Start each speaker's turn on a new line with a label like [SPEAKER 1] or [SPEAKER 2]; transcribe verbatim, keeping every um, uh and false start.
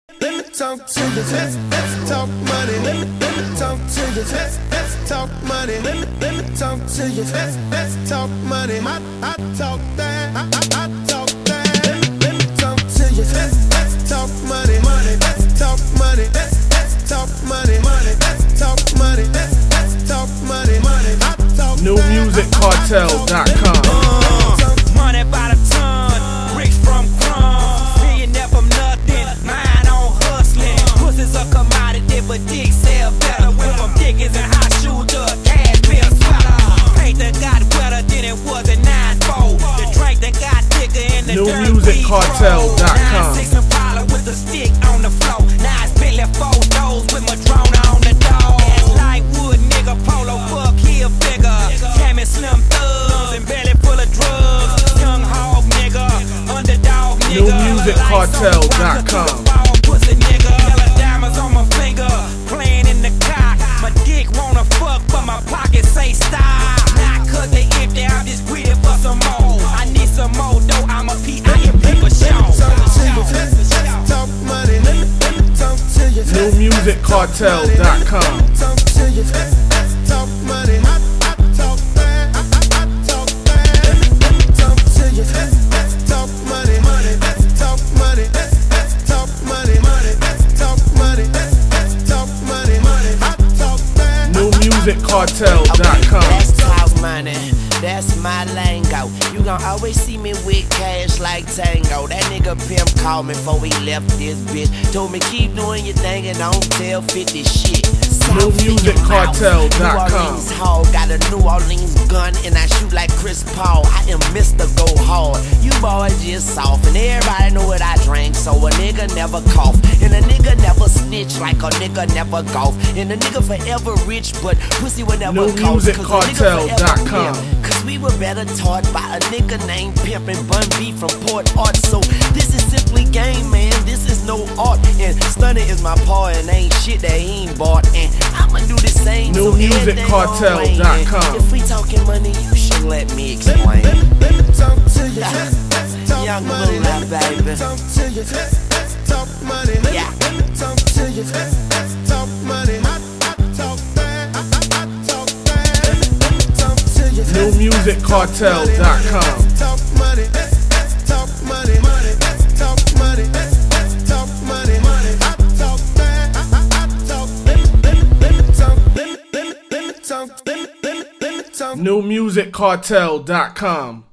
[SPEAKER 1] Let me talk to you, let's, let's talk money. Let me, let me talk to you, let's, let's talk money. Let me, let me talk to you, let's, let's talk money. I, I talk that, I, I, I talk that. Let me, let me talk to you, let's, let's talk money, money. Let's talk money, let's, let's talk money, money. Let's talk money, let's, let's talk money, money. I talk
[SPEAKER 2] New Music Cartel dot com.
[SPEAKER 3] Uh, money by the ton, rich from crumbs, millionaire from nothing, mind on hustling. Pussy's a commodity, but dick sell better. Went from dickers and high shoes to a cash bill sweater. Paint that got wetter than it was at nine four. The drink that got thicker in the
[SPEAKER 2] New
[SPEAKER 3] dirt
[SPEAKER 2] Music
[SPEAKER 3] weed
[SPEAKER 2] Cartel dot com.
[SPEAKER 3] nine six Impala with the stick on the floor. Now it's Billy four doors with Madrona on the door. Like wood nigga, polo fuck, he a figure. Cammy slim thugs and belly full of drugs. Young hog nigga, underdog nigga.
[SPEAKER 2] New Music Cartel dot com.
[SPEAKER 3] Pussy nigga, yellow diamonds on my finger, playing in the cock. My dick wanna fuck, but my pocket say stop. Not cause they empty, I'm just greedy for some more. I need some more though, I'm a P I M P for sure.
[SPEAKER 1] talk money. Let me, let me talk to you.
[SPEAKER 2] New Music Cartel dot com.
[SPEAKER 1] Talk to you. Let's, let's talk money. I, I talk that. I, I, I talk that. Let me, let me talk to you. Let's, let's talk money, money. Let's talk money. Let's, let's talk money, money. Let's talk money. Let's, let's talk money, money. I talk that.
[SPEAKER 2] New Music Cartel dot com.
[SPEAKER 4] Let's talk money. That's my lingo. You gon' always see me with cash like Tango. That nigga pimp called me before we left this bitch. Told me keep doing your thing and don't tell fifty shit.
[SPEAKER 2] New Music Cartel dot com.
[SPEAKER 4] New Orleans Hall, got a New Orleans gun and I shoot like Chris Paul. I am Mister Go Hard. You boys just soft and everybody know what I drink, so a nigga never cough and a nigga never snitch like a nigga never golf. And a nigga forever rich, but pussy will never
[SPEAKER 2] New
[SPEAKER 4] cost.
[SPEAKER 2] Music Cartel dot com.
[SPEAKER 4] Cause we were better taught by a nigga named Pimp and Bun B from Port Art. So this is simply game, man. This is no art. And stunning is my paw and ain't shit that he ain't bought. And I'ma do the same.
[SPEAKER 2] New
[SPEAKER 4] so
[SPEAKER 2] Music Cartel dot com.
[SPEAKER 4] If we talking money, you should let me explain.
[SPEAKER 1] Let me, let me talk to you. Let's, let's talk
[SPEAKER 4] Young
[SPEAKER 1] money.
[SPEAKER 4] Moolah,
[SPEAKER 1] Let me,
[SPEAKER 4] baby.
[SPEAKER 1] let me talk to you. Let's, let's talk money. Let
[SPEAKER 4] Yeah.
[SPEAKER 1] me, let me talk to you. Let's, let's talk money. I, I talk that. I, I, I talk that. Let me, let me talk to you.
[SPEAKER 2] New Music Cartel dot com.
[SPEAKER 1] Let's talk money. Let's, let's talk money. Money. Let's talk money. Let's, let's talk money. Money. I talk that. I, I, I talk. Let me, let me, let me talk. Let me, let me, let me talk. Let me, let me, let me talk.
[SPEAKER 2] New Music Cartel dot com.